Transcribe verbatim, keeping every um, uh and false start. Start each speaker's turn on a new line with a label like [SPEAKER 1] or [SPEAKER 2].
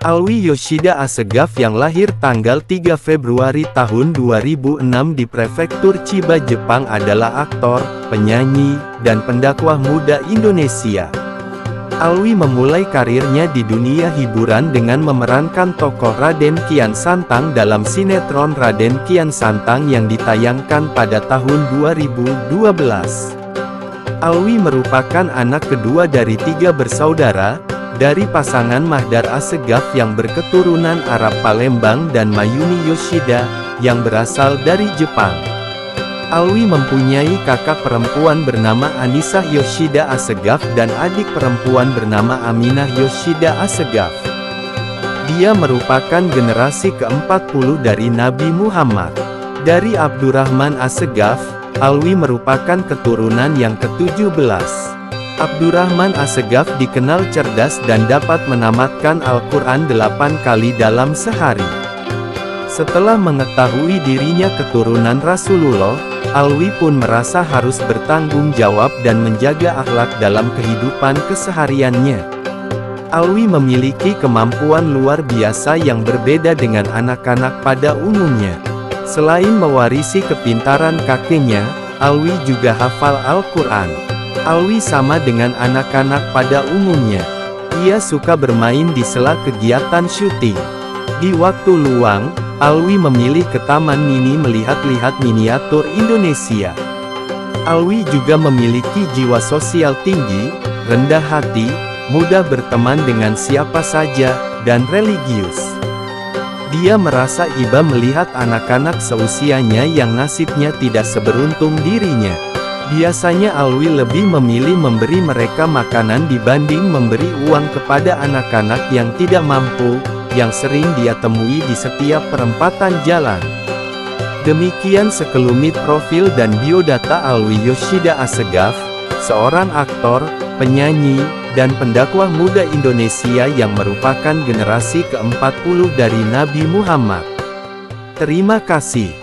[SPEAKER 1] Alwi Yoshida Asegaf yang lahir tanggal tiga Februari tahun dua ribu enam di Prefektur Chiba, Jepang adalah aktor, penyanyi, dan pendakwah muda Indonesia. Alwi memulai karirnya di dunia hiburan dengan memerankan tokoh Raden Kian Santang dalam sinetron Raden Kian Santang yang ditayangkan pada tahun dua ribu dua belas. Alwi merupakan anak kedua dari tiga bersaudara, dari pasangan Mahdar Asegaf yang berketurunan Arab Palembang dan Mayumi Yoshida, yang berasal dari Jepang. Alwi mempunyai kakak perempuan bernama Anissa Yoshida Asegaf dan adik perempuan bernama Aminah Yoshida Asegaf. Dia merupakan generasi keempat puluh dari Nabi Muhammad. Dari Abdurrahman Asegaf, Alwi merupakan keturunan yang ketujuh belas. Abdurrahman Asegaf dikenal cerdas dan dapat menamatkan Al-Quran delapan kali dalam sehari. Setelah mengetahui dirinya keturunan Rasulullah, Alwi pun merasa harus bertanggung jawab dan menjaga akhlak dalam kehidupan kesehariannya. Alwi memiliki kemampuan luar biasa yang berbeda dengan anak-anak pada umumnya. Selain mewarisi kepintaran kakeknya, Alwi juga hafal Al-Quran. Alwi sama dengan anak-anak pada umumnya. Ia suka bermain di sela kegiatan syuting. Di waktu luang, Alwi memilih ke taman mini melihat-lihat miniatur Indonesia. Alwi juga memiliki jiwa sosial tinggi, rendah hati, mudah berteman dengan siapa saja, dan religius. Dia merasa iba melihat anak-anak seusianya yang nasibnya tidak seberuntung dirinya. Biasanya Alwi lebih memilih memberi mereka makanan dibanding memberi uang kepada anak-anak yang tidak mampu, yang sering dia temui di setiap perempatan jalan. Demikian sekelumit profil dan biodata Alwi Yoshida Asegaf, seorang aktor, penyanyi, dan pendakwah muda Indonesia yang merupakan generasi keempat puluh dari Nabi Muhammad. Terima kasih.